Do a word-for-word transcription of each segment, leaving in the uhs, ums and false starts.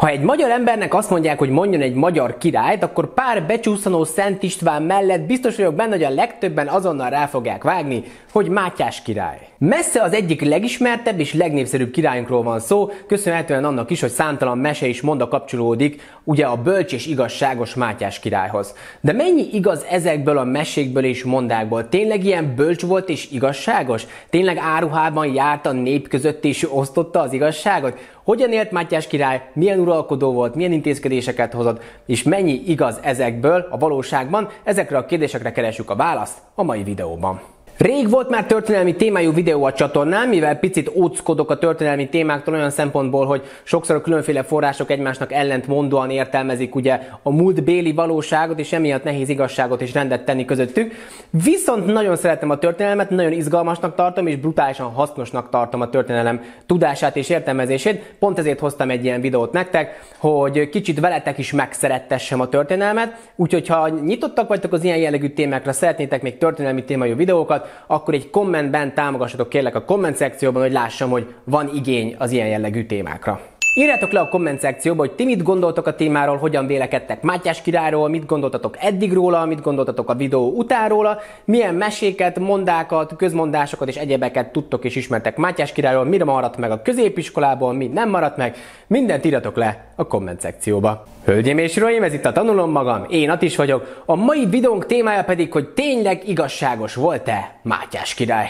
Ha egy magyar embernek azt mondják, hogy mondjon egy magyar királyt, akkor pár becsúszanó Szent István mellett biztos vagyok benne, hogy a legtöbben azonnal rá fogják vágni, hogy Mátyás király. Messze az egyik legismertebb és legnépszerűbb királyunkról van szó, köszönhetően annak is, hogy számtalan mese és monda kapcsolódik ugye a bölcs és igazságos Mátyás királyhoz. De mennyi igaz ezekből a mesékből és mondákból? Tényleg ilyen bölcs volt és igazságos? Tényleg áruhában járt a nép között és osztotta az igazságot? Hogyan élt Mátyás király, milyen uralkodó volt, milyen intézkedéseket hozott, és mennyi igaz ezekből a valóságban? Ezekre a kérdésekre keresjük a választ a mai videóban. Rég volt már történelmi témájú videó a csatornán, mivel picit óckodok a történelmi témáktól olyan szempontból, hogy sokszor a különféle források egymásnak ellentmondóan értelmezik ugye a múltbéli valóságot, és emiatt nehéz igazságot és rendet tenni közöttük. Viszont nagyon szeretem a történelmet, nagyon izgalmasnak tartom, és brutálisan hasznosnak tartom a történelem tudását és értelmezését. Pont ezért hoztam egy ilyen videót nektek, hogy kicsit veletek is megszerettessem a történelmet. Úgyhogy ha nyitottak vagytok az ilyen jellegű témákra, szeretnétek még történelmi témájú videókat, akkor egy kommentben támogassatok kérlek a komment szekcióban, hogy lássam, hogy van igény az ilyen jellegű témákra. Írjátok le a komment szekcióba, hogy ti mit gondoltok a témáról, hogyan vélekedtek Mátyás királyról, mit gondoltatok eddig róla, mit gondoltatok a videó után róla, milyen meséket, mondákat, közmondásokat és egyebeket tudtok és ismertek Mátyás királyról, mire maradt meg a középiskolából, mi nem maradt meg, mindent írjatok le a komment szekcióba. Hölgyeim és uraim, ez itt a Tanulom Magam, én Atis vagyok, a mai videónk témája pedig, hogy tényleg igazságos volt-e Mátyás király?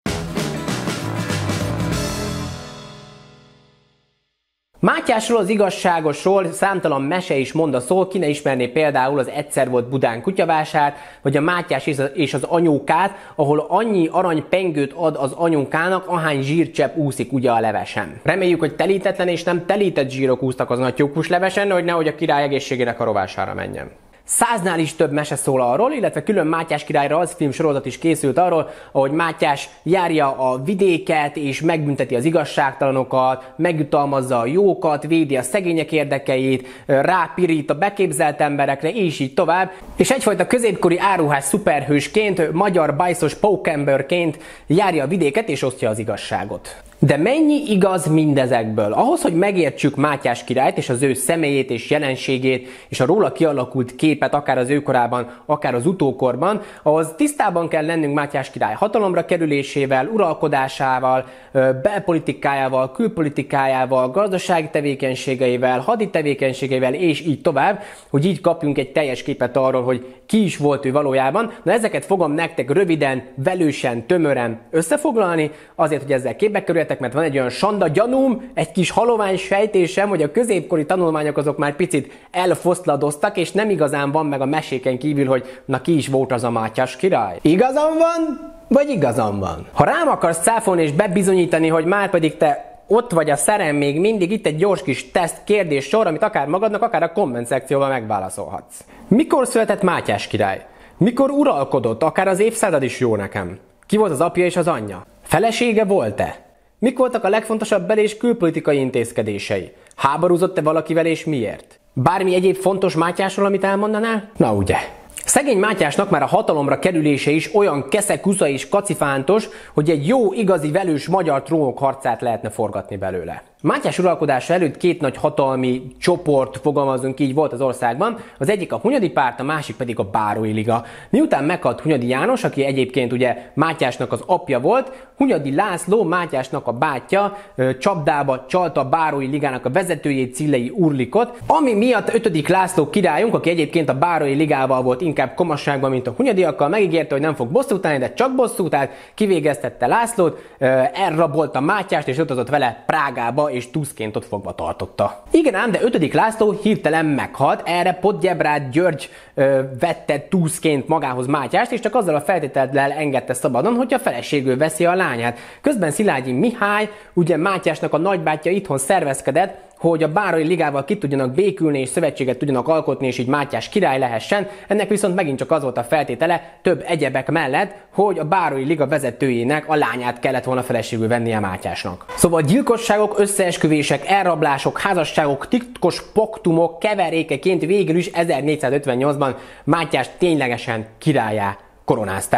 Mátyásról, az igazságosról számtalan mese is monda szól, ki ne ismerné például az Egyszer volt Budán kutyavásár, vagy a Mátyás és az anyókát, ahol annyi aranypengőt ad az anyókának, ahány zsírcsepp úszik ugye a levesen. Reméljük, hogy telítetlen és nem telített zsírok úsztak az nagytyúkus levesen, hogy nehogy a király egészségének a rovására menjen. Száznál is több mese szól arról, illetve külön Mátyás királyra az filmsorozat is készült arról, ahogy Mátyás járja a vidéket és megbünteti az igazságtalanokat, megjutalmazza a jókat, védi a szegények érdekeit, rápirít a beképzelt emberekre, és így tovább. És egyfajta középkori áruház szuperhősként, magyar bajszos pókemberként járja a vidéket és osztja az igazságot. De mennyi igaz mindezekből? Ahhoz, hogy megértsük Mátyás királyt és az ő személyét és jelenségét, és a róla kialakult képet akár az őkorában, akár az utókorban, ahhoz tisztában kell lennünk Mátyás király hatalomra kerülésével, uralkodásával, belpolitikájával, külpolitikájával, gazdasági tevékenységeivel, hadi tevékenységeivel, és így tovább, hogy így kapjunk egy teljes képet arról, hogy ki is volt ő valójában. Na ezeket fogom nektek röviden, velősen, tömören összefoglalni, azért, hogy ezzel képbe kerüljetek, mert van egy olyan sanda gyanúm, egy kis halovány sejtésem, hogy a középkori tanulmányok azok már picit elfoszladoztak, és nem igazán van meg a meséken kívül, hogy na ki is volt az a Mátyás király. Igazam van, vagy igazam van? Ha rám akarsz cáfolni és bebizonyítani, hogy már pedig te ott vagy a szerem még mindig, itt egy gyors kis teszt kérdés sor, amit akár magadnak, akár a komment szekcióban megválaszolhatsz. Mikor született Mátyás király? Mikor uralkodott? Akár az évszázad is jó nekem. Ki volt az apja és az anyja? Felesége volt-e? Mik voltak a legfontosabb bel- és külpolitikai intézkedései? Háborúzott-e valakivel és miért? Bármi egyéb fontos Mátyásról, amit elmondanál? Na ugye. Szegény Mátyásnak már a hatalomra kerülése is olyan keszekusza és kacifántos, hogy egy jó, igazi, velős magyar trónok harcát lehetne forgatni belőle. Mátyás uralkodása előtt két nagy hatalmi csoport, fogalmazunk így, volt az országban, az egyik a Hunyadi párt, a másik pedig a Bárói Liga. Miután meghalt Hunyadi János, aki egyébként ugye Mátyásnak az apja volt, Hunyadi László, Mátyásnak a bátyja, csapdába csalta a Bárói Ligának a vezetőjét, Cillei Urlikot, ami miatt ötödik László királyunk, aki egyébként a Bárói Ligával volt inkább komasságban, mint a hunyadiakkal, megígérte, hogy nem fog bosszút állni, de csak bosszút állt, kivégeztette Lászlót, elrabolta Mátyást és utazott vele Prágába, és túszként ott fogva tartotta. Igen ám, de ötödik László hirtelen meghalt, erre Podgyebrád György ö, vette túszként magához Mátyást, és csak azzal a feltétellel engedte szabadon, hogy a feleségül veszi a lányát. Közben Szilágyi Mihály, ugye Mátyásnak a nagybátyja itthon szervezkedett, hogy a Bárói Ligával ki tudjanak békülni és szövetséget tudjanak alkotni, és így Mátyás király lehessen. Ennek viszont megint csak az volt a feltétele, több egyebek mellett, hogy a Bárói Liga vezetőjének a lányát kellett volna feleségül vennie Mátyásnak. Szóval gyilkosságok, összeesküvések, elrablások, házasságok, titkos paktumok keverékeként végül is ezernégyszázötvennyolcban Mátyást ténylegesen királlyá koronázták.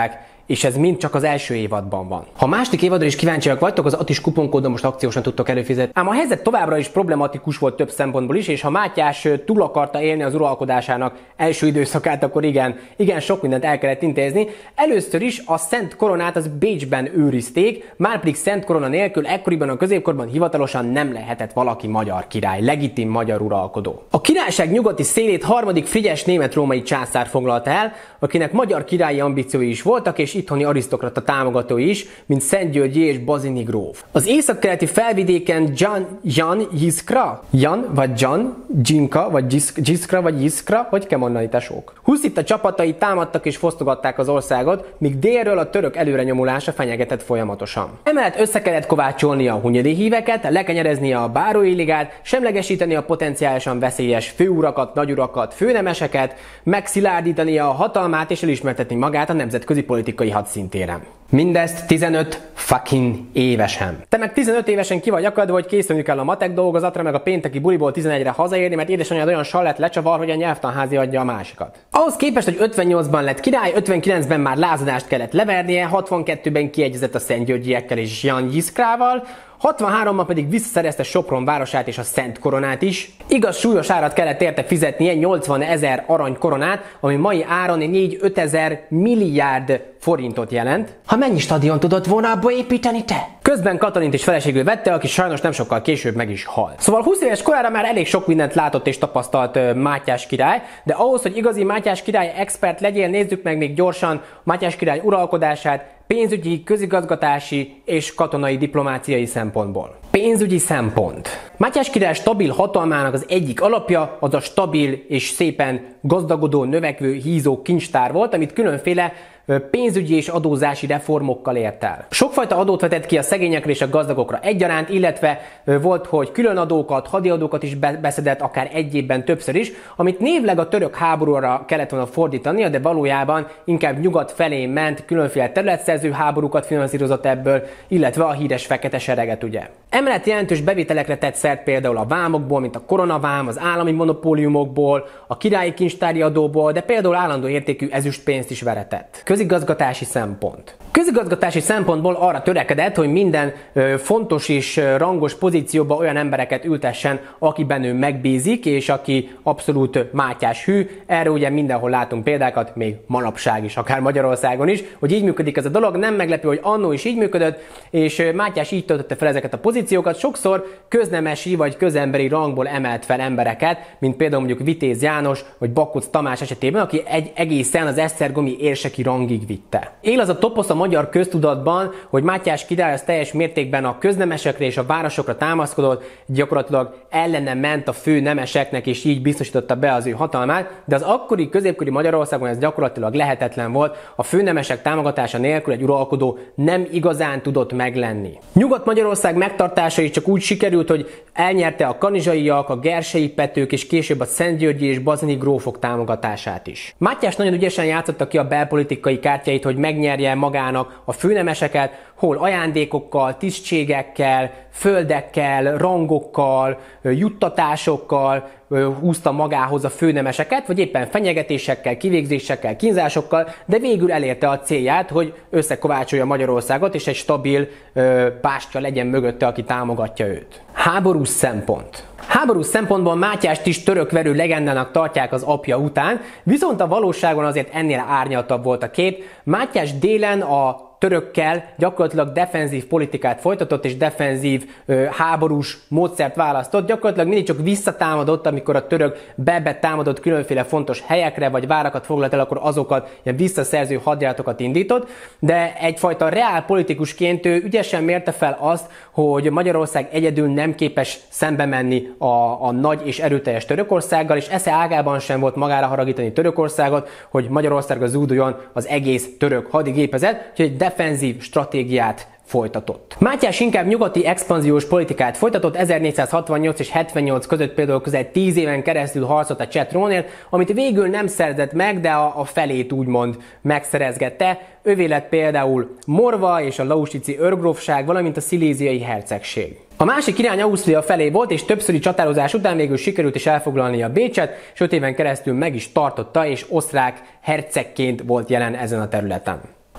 és ez mind csak az első évadban van. Ha a második évadra is kíváncsiak vagytok, az Atis kuponkódon most akciósan tudtok előfizetni. Ám a helyzet továbbra is problematikus volt több szempontból is, és ha Mátyás túl akarta élni az uralkodásának első időszakát, akkor igen, igen sok mindent el kellett intézni. Először is a Szent Koronát az Bécsben őrizték, márpedig Szent Korona nélkül ekkoriban a középkorban hivatalosan nem lehetett valaki magyar király, legitim magyar uralkodó. A királyság nyugati szélét harmadik Frigyes német-római császár foglalta el, akinek magyar királyi ambíciói is voltak, és itthoni arisztokrata támogatói is, mint Szent Györgyi és Bazini gróf. Az északkeleti felvidéken Jan, Jan Jiskra, Jan vagy Jan, Jinka vagy Jiskra vagy Jiskra, hogy kell mondani, tesók. Huszita csapatai támadtak és fosztogatták az országot, míg délről a török előrenyomulása fenyegetett folyamatosan. Emellett össze kellett kovácsolnia a hunyadi híveket, lekenyereznie a bárói ligát, semlegesíteni a potenciálisan veszélyes főurakat, nagyurakat, főnemeseket, megszilárdítania a hatalmát és elismertetni magát a nemzetközi politikai hadszintéren. Mindezt tizenöt fucking évesen. Te meg tizenöt évesen ki vagy akadva, hogy készülni kell a matek dolgozatra, meg a pénteki buliból tizenegyre hazaérni, mert édesanyád olyan sallett lecsavar, hogy a nyelvtanházi adja a másikat. Ahhoz képest, hogy ötvennyolcban lett király, ötvenkilencben már lázadást kellett levernie, hatvankettőben kiegyezett a Szentgyörgyiekkel és Jan Jiskrával, hatvanháromban pedig visszaszerezte Sopron városát és a Szent Koronát is. Igaz, súlyos árat kellett érte fizetnie, nyolcvanezer arany koronát, ami mai áron négy-ötezer milliárd forintot jelent. Ha mennyi stadion tudott volna abba építeni te? Közben Katalint is feleségül vette, aki sajnos nem sokkal később meg is halt. Szóval húsz éves korára már elég sok mindent látott és tapasztalt Mátyás király, de ahhoz, hogy igazi Mátyás király expert legyél, nézzük meg még gyorsan Mátyás király uralkodását pénzügyi, közigazgatási és katonai diplomáciai szempontból. Pénzügyi szempont. Mátyás király stabil hatalmának az egyik alapja az a stabil és szépen gazdagodó, növekvő, hízó kincstár volt, amit különféle pénzügyi és adózási reformokkal ért el. Sokfajta adót vetett ki a szegényekre és a gazdagokra egyaránt, illetve volt, hogy külön adókat, hadiadókat is beszedett, akár egy évben többször is, amit névleg a török háborúra kellett volna fordítania, de valójában inkább nyugat felé ment, különféle területszerző háborúkat finanszírozott ebből, illetve a híres fekete sereget, ugye. Emellett jelentős bevételekre tett szert például a vámokból, mint a koronavám, az állami monopóliumokból, a királyi kincstári adóból, de például állandó értékű ezüstpénzt is veretett. Közigazgatási szempont. Közigazgatási szempontból arra törekedett, hogy minden ö, fontos és ö, rangos pozícióba olyan embereket ültessen, akiben ő megbízik, és aki abszolút Mátyás hű. Erre ugye mindenhol látunk példákat, még manapság is, akár Magyarországon is, hogy így működik ez a dolog. Nem meglepő, hogy annó is így működött, és ö, Mátyás így töltötte fel ezeket a pozíciókat. Sokszor köznemesi vagy közemberi rangból emelt fel embereket, mint például mondjuk Vitéz János vagy Bakkucz Tamás esetében, aki egy egészen az esztergomi érseki rangig vitte. Él az a toposz a magyar köztudatban, hogy Mátyás király az teljes mértékben a köznemesekre és a városokra támaszkodott, gyakorlatilag ellene ment a fő nemeseknek, és így biztosította be az ő hatalmát, de az akkori középkori Magyarországon ez gyakorlatilag lehetetlen volt, a főnemesek támogatása nélkül egy uralkodó nem igazán tudott meglenni. Nyugat-Magyarország megtartása is csak úgy sikerült, hogy elnyerte a kanizsaiak, a gersei petők és később a Szentgyörgyi és Bazini grófok támogatását is. Mátyás nagyon ügyesen játszotta ki a belpolitikai kártyáit, hogy megnyerje magának a főnemeseket, hol ajándékokkal, tisztségekkel, földekkel, rangokkal, juttatásokkal húzta magához a főnemeseket, vagy éppen fenyegetésekkel, kivégzésekkel, kínzásokkal, de végül elérte a célját, hogy összekovácsolja Magyarországot, és egy stabil bástya legyen mögötte, aki támogatja őt. Háborús szempont. Háborús szempontból Mátyást is törökverő legendának tartják az apja után, viszont a valóságon azért ennél árnyaltabb volt a kép. Mátyás délen a törökkel gyakorlatilag defenzív politikát folytatott, és defenzív ö, háborús módszert választott. Gyakorlatilag mindig csak visszatámadott, amikor a török be támadott különféle fontos helyekre, vagy várakat foglalt el, akkor azokat ilyen visszaszerző hadjáratokat indított, de egyfajta reál politikusként ő ügyesen mérte fel azt, hogy Magyarország egyedül nem képes szembe menni a, a nagy és erőteljes Törökországgal, és esze ágában sem volt magára haragítani Törökországot, hogy Magyarországra zúduljon az egész török hadigépezet, úgyhogy egy defenzív stratégiát folytatott. Mátyás inkább nyugati expanziós politikát folytatott, ezernégyszázhatvannyolc és hetvennyolc között például közel tíz éven keresztül harcolt a cseh trónért, amit végül nem szerzett meg, de a, a felét úgymond megszerezgette. Övé lett például Morva és a lausitzi őrgrófság, valamint a sziléziai hercegség. A másik irány Ausztria felé volt, és többszöri csatározás után végül sikerült is elfoglalni a Bécset, és öt éven keresztül meg is tartotta, és osztrák hercegként volt jelen ezen a területen.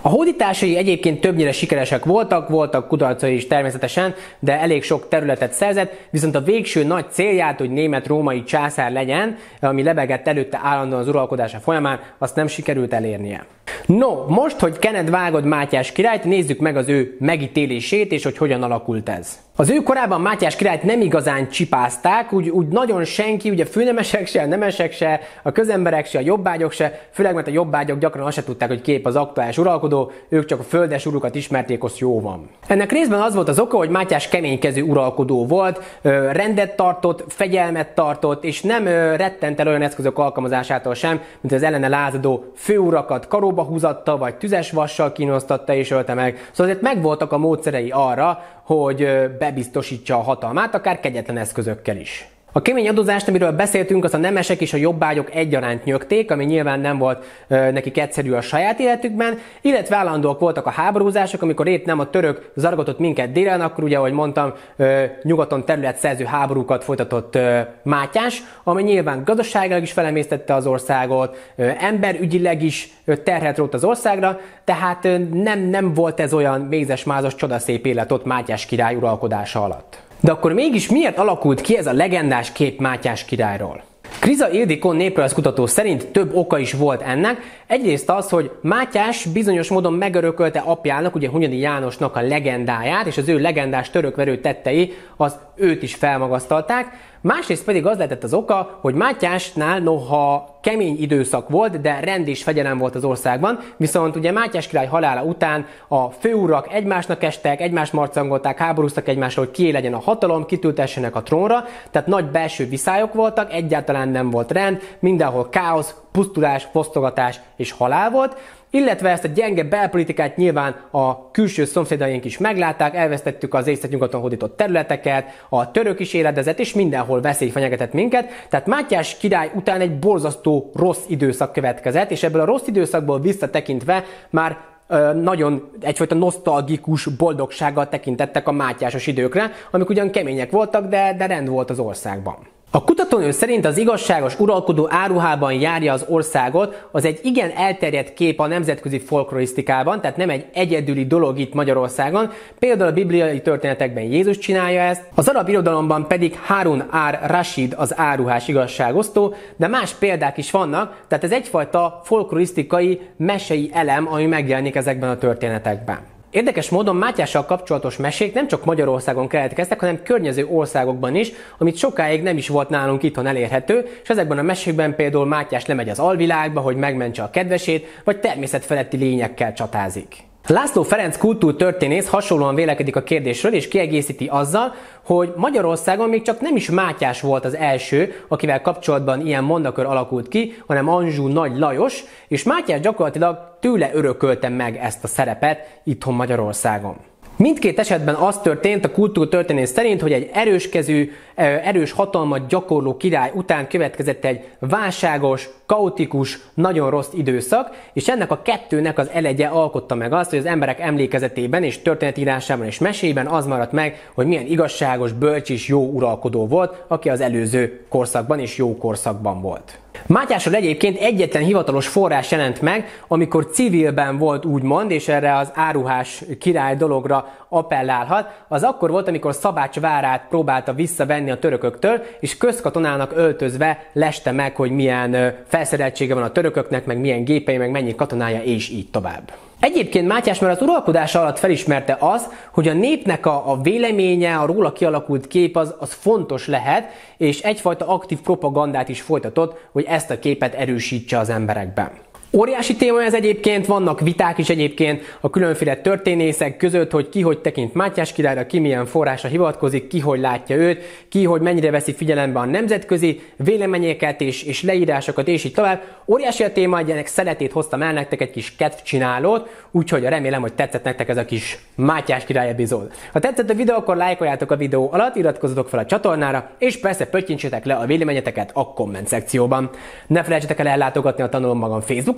A hódításai egyébként többnyire sikeresek voltak, voltak kudarcai is természetesen, de elég sok területet szerzett, viszont a végső nagy célját, hogy német-római császár legyen, ami lebegett előtte állandóan az uralkodása folyamán, azt nem sikerült elérnie. No, most, hogy kened vágod Mátyás királyt, nézzük meg az ő megítélését, és hogy hogyan alakult ez. Az ő korában Mátyás királyt nem igazán csipázták, úgy, úgy nagyon senki, ugye a főnemesek se, a nemesek se, a közemberek se, a jobbágyok se, főleg mert a jobbágyok gyakran azt se tudták, hogy kép az aktuális uralkodó, ők csak a földes urukat ismerték, az jó van. Ennek részben az volt az oka, hogy Mátyás keménykezű uralkodó volt, rendet tartott, fegyelmet tartott, és nem rettent el olyan eszközök alkalmazásától sem, mint az ellene lázadó főurakat karóba húzatta, vagy tüzes vassal kínoztatta és ölte meg. Szóval azért megvoltak a módszerei arra, hogy bebiztosítsa a hatalmát, akár kegyetlen eszközökkel is. A kemény adózást, amiről beszéltünk, azt a nemesek és a jobbágyok egyaránt nyögték, ami nyilván nem volt ö, nekik egyszerű a saját életükben, illetve állandóak voltak a háborúzások, amikor épp nem a török zargatott minket délen, akkor ugye, ahogy mondtam, ö, nyugaton területszerző háborúkat folytatott ö, Mátyás, ami nyilván gazdaságilag is felemésztette az országot, ö, emberügyileg is ö, terhet rótt az országra, tehát ö, nem, nem volt ez olyan mézes-mázos csodaszép élet ott Mátyás király uralkodása alatt. De akkor mégis miért alakult ki ez a legendás kép Mátyás királyról? Kriza Ildikó néprajzkutató szerint több oka is volt ennek. Egyrészt az, hogy Mátyás bizonyos módon megörökölte apjának, ugye Hunyadi Jánosnak a legendáját, és az ő legendás törökverő tettei az őt is felmagasztalták. Másrészt pedig az lehetett az oka, hogy Mátyásnál noha kemény időszak volt, de rend és fegyelem volt az országban, viszont ugye Mátyás király halála után a főurak egymásnak estek, egymást marcangolták, háborúztak egymásról, hogy kié legyen a hatalom, kitültessenek a trónra, tehát nagy belső viszályok voltak, egyáltalán nem volt rend, mindenhol káosz, pusztulás, fosztogatás és halál volt, illetve ezt a gyenge belpolitikát nyilván a külső szomszédaink is meglátták, elvesztettük az észak-nyugaton hódított területeket, a török is éledezett, és mindenhol veszély fenyegetett minket, tehát Mátyás király után egy borzasztó rossz időszak következett, és ebből a rossz időszakból visszatekintve már ö, nagyon egyfajta nosztalgikus boldogsággal tekintettek a mátyásos időkre, amik ugyan kemények voltak, de, de rend volt az országban. A kutatónő szerint az igazságos uralkodó áruhában járja az országot, az egy igen elterjedt kép a nemzetközi folklorisztikában, tehát nem egy egyedüli dolog itt Magyarországon. Például a bibliai történetekben Jézus csinálja ezt, az arab irodalomban pedig Harun ar-Rashid az áruhás igazságosztó, de más példák is vannak, tehát ez egyfajta folklorisztikai, mesei elem, ami megjelenik ezekben a történetekben. Érdekes módon Mátyással kapcsolatos mesék nem csak Magyarországon keletkeztek, hanem környező országokban is, amit sokáig nem is volt nálunk itthon elérhető, és ezekben a mesékben például Mátyás lemegy az alvilágba, hogy megmentse a kedvesét, vagy természetfeletti lényekkel csatázik. László Ferenc kultúrtörténész hasonlóan vélekedik a kérdésről, és kiegészíti azzal, hogy Magyarországon még csak nem is Mátyás volt az első, akivel kapcsolatban ilyen mondakör alakult ki, hanem Anjou Nagy Lajos, és Mátyás gyakorlatilag tőle örökölte meg ezt a szerepet itthon Magyarországon. Mindkét esetben az történt a kultúrtörténész szerint, hogy egy erőskezű, erős hatalmat gyakorló király után következett egy válságos, kaotikus, nagyon rossz időszak, és ennek a kettőnek az elegye alkotta meg azt, hogy az emberek emlékezetében és történetírásában és mesében az maradt meg, hogy milyen igazságos, bölcs és jó uralkodó volt, aki az előző korszakban és jó korszakban volt. Mátyásról egyébként egyetlen hivatalos forrás jelent meg, amikor civilben volt úgymond, és erre az áruhás király dologra appellálhat, az akkor volt, amikor Szabács várát próbálta visszavenni a törököktől, és közkatonának öltözve leste meg, hogy milyen felszereltsége van a törököknek, meg milyen gépei, meg mennyi katonája, és így tovább. Egyébként Mátyás már az uralkodása alatt felismerte az, hogy a népnek a, a véleménye, a róla kialakult kép az, az fontos lehet, és egyfajta aktív propagandát is folytatott, hogy ezt a képet erősítse az emberekben. Óriási téma ez egyébként, vannak viták is egyébként a különféle történészek között, hogy ki hogy tekint Mátyás királyra, ki milyen forrásra hivatkozik, ki hogy látja őt, ki hogy mennyire veszi figyelembe a nemzetközi véleményeket és, és leírásokat, és így tovább. Óriási a téma, egy ennek szeletét hoztam el nektek, egy kis kedvcsinálót, úgyhogy remélem, hogy tetszett nektek ez a kis Mátyás király epizód. Ha tetszett a videó, akkor lájkoljátok a videó alatt, iratkozzatok fel a csatornára, és persze pöttyincsétek le a véleményeteket a komment szekcióban. Ne felejtsetek el ellátogatni a Tanulom Magam Facebook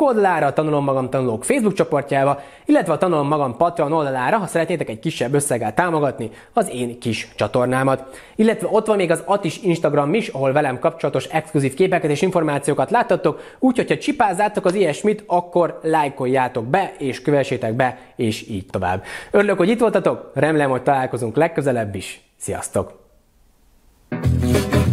oldalára, a Tanulom Magam Tanulók Facebook csoportjába, illetve a Tanulom Magam Patreon oldalára, ha szeretnétek egy kisebb összeggel támogatni az én kis csatornámat. Illetve ott van még az Atis Instagram is, ahol velem kapcsolatos exkluzív képeket és információkat láthattok, úgyhogy ha csipázzátok az ilyesmit, akkor lájkoljátok be, és kövessétek be, és így tovább. Örülök, hogy itt voltatok, remélem, hogy találkozunk legközelebb is. Sziasztok!